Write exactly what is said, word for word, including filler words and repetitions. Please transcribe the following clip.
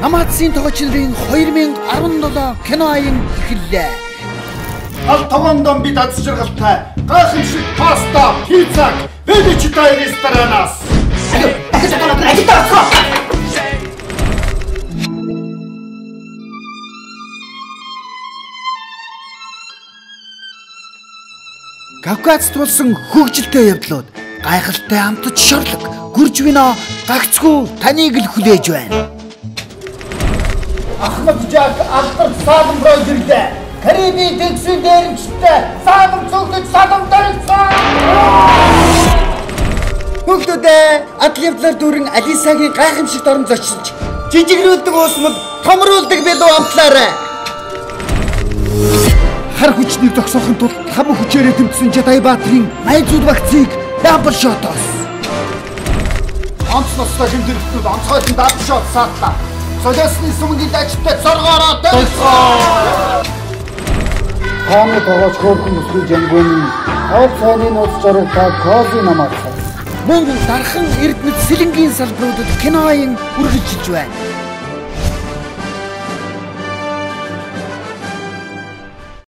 Амаадсын тогтчлын two thousand seventeen кино аян эхэллээ. Алт тогондон бид аз жаргалтай гайхамшиг паста, пиццаг Величитай ресторанаас Кавказд болсон хөгжилтэй явдлууд гайхалтай амтч шорлог гүрж вино гагцгүй таныг л хүлээж байна. Ахмад Жак алдар саадам бройдерлээ. Карибын дэлгүүр дээрчтэй саадам цогтөж саадам дөрөвсөн. Бүгдүүдээ атлетлар дүүрэн Алисагийн гайхамшигт орон зочилж жижигрүүлдэг уусмал томруулдаг билүү амтлаарай. Хар хүчнийг зогсоохын тулд хам хүчээрээ тэмцсэн Жадай Баатрын найзууд вакцыг Double Shot-оос. Онцлостой хэмжээлтүүд онцгойлон Double Shot саадлаа. Солиосны сүмгийн дажтай зоргоороо дэвсээ. Хамт тогооч хөөрхөн өсгөл жангууны хол цайны нууц жаргалтай кофе намаасаа. Монгол дархан эрдэнэт сэлэнгийн салбаруудад киноын үргэлжилж байна.